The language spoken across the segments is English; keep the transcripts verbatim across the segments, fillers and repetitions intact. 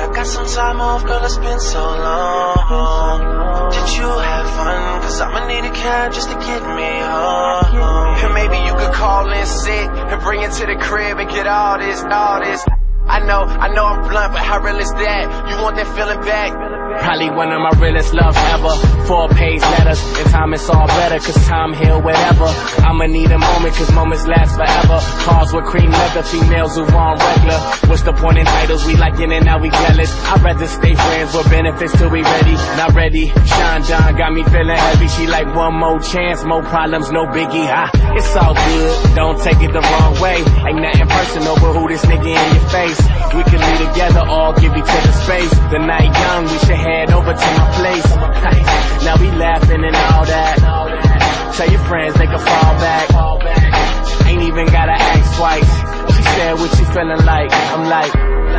I got some time off, girl, it's been so long. Did you have fun? Cause I'ma need a cab just to get me home. And maybe you could call in sick and bring it to the crib and get all this, all this. I know, I know I'm blunt, but how real is that? You want that feeling back? Probably one of my realest loves ever. Four page letters, in time it's all better, cause time heal whatever. I'ma need a moment, cause moments last forever. Cars with cream leather, females who on regular. What's the point in titles? We like in and out, we jealous. I'd rather stay friends with benefits till we ready. Not ready. Sean Don got me feeling heavy. She like one more chance, more problems, no biggie. Ah, it's all good, don't take it the wrong way. Ain't nothing personal, but who this nigga in your face? We can be together, all give each other space. The night young, we should head over to my place. Now we laughing and all that. Tell your friends they can fall back. Ain't even gotta ask twice. She said what you feeling like. I'm like,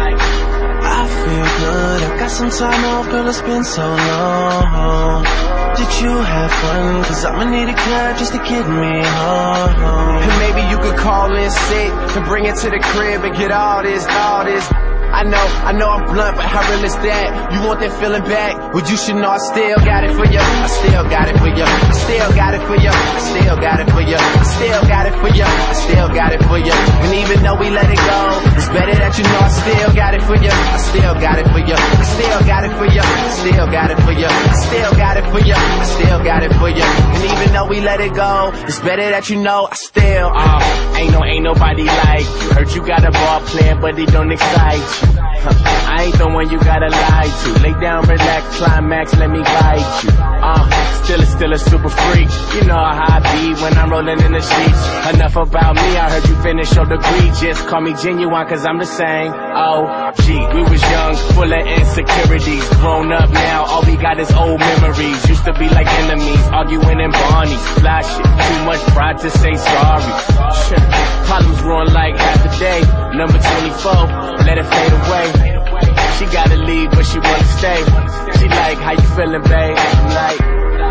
I feel good, I got some time off, girl, it's been so long. Did you have fun? Cause I'ma need a cab just to get me home. And maybe you could call in sick and bring it to the crib and get all this, all this. I know, I know I'm blunt, but how real is that? You want that feeling back? Well, you should know I still got it for you. I still got it for you. I still got it for you. I still got it for you. I still got it for you. I still got it for you. And even though we let it go, it's better that you know I still got it for you. I still got it for you. I still got it for you. I still got it for you. I still got it for you. I still got it for you. And even though we let it go, it's better that you know I still. Uh, ain't no, ain't nobody like you. Heard you got a ball player, but it don't excite you. I ain't the one you gotta lie to. Lay down, relax, climax, let me bite you. Uh, still a, still a super freak. You know how I be when I'm rolling in the streets. Enough about me, I heard you finish your degree. Just call me genuine, cause I'm the same. Oh, gee, we was young, full of insecurities. Grown up now, all we got is old memories. Used to be like enemies, arguing in Barney's. Fly shit, too much pride to say sorry. Shit. Problems ruin like half a day. Number twenty-four, let it fade away. She gotta leave, but she wanna stay. She like, how you feeling, babe? I'm like,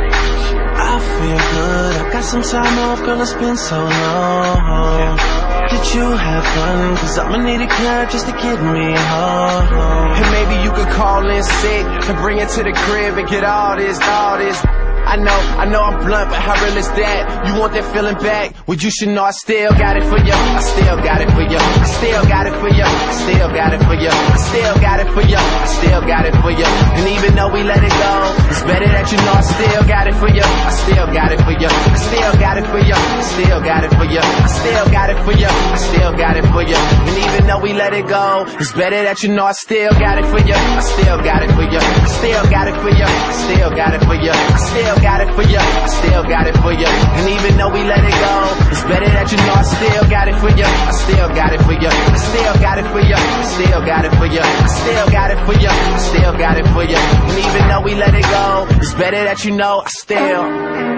I feel good, I got some time off, girl, it's been so long. Did you have fun? Cause I'ma need a cab just to get me home. And maybe you could call in sick and bring it to the crib and get all this, all this. I know, I know I'm blunt, but how real is that? You want that feeling back? Well, you should know I still got it for you. I still got it for you. I still got it for you. I still got it for you. I still got it for you. I still got it for you. And even though we let it go, it's better that you know I still got it for you. I still got it for you. I still got it for you. I still got it for you. I still got it for you. I still got it for you. And even though we let it go, it's better that you know I still got it for you. I still got it for you. I still got it for you. I still got it for you. I still got it for you. I still got it for you. And even though we let it go, it's better that you know I still got it for you. I still got it for you. I still got it for you. I still got it for you. I still got it for you. I still got it for you. And even though we let it go, it's better that you know I still